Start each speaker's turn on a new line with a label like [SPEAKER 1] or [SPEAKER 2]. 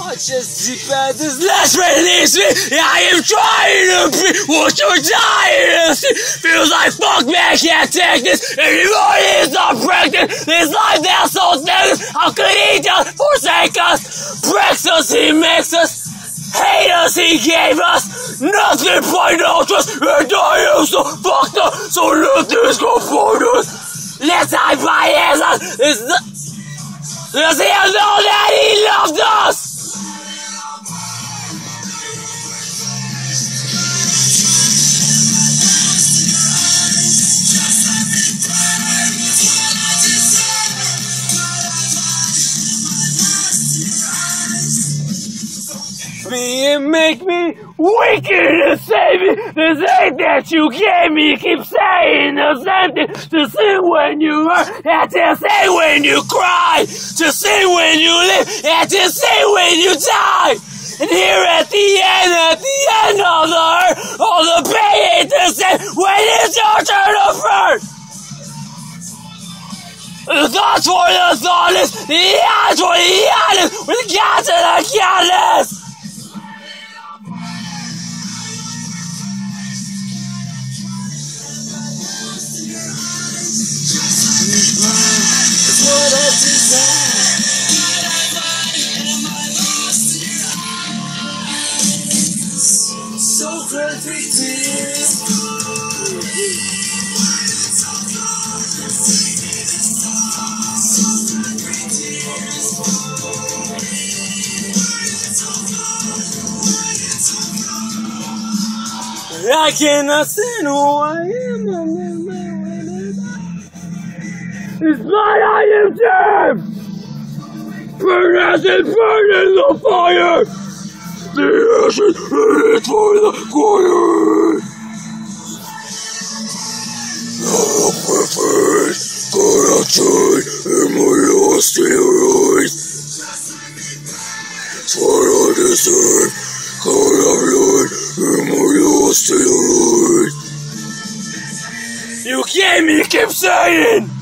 [SPEAKER 1] Just deep at this last release me. I am trying to be what you're dying to see. Feels like fuck man, can't take this anymore. He's not pregnant. His life now so negative. How could he just forsake us? Breaks us, he makes us. Hate us, he gave us. Nothing but no trust. And I am so fucked up. So nothing's gonna find us. Let's hide my hands. Does he know that he loved us? Me and make me weaker to save me. This hate that you gave me. Keep saying the same thing. To sing when you hurt, and to sing when you cry. To sing when you live, and to sing when you die. And here at the end of the hurt, all the pain ain't the same when it's your turn to burn. The thoughts for the thoughtless, the eyes for the honest, with the gods and the godless. It's what I desire. So perfect tears. I cannot say who I am. It's not I am dead! Burn as it burn in the fire! The ashes is for the choir! Now my face, got outside, and my lost in your eyes. For I deserve, got out blood, and my lost in your eyes. You gave me, keep saying!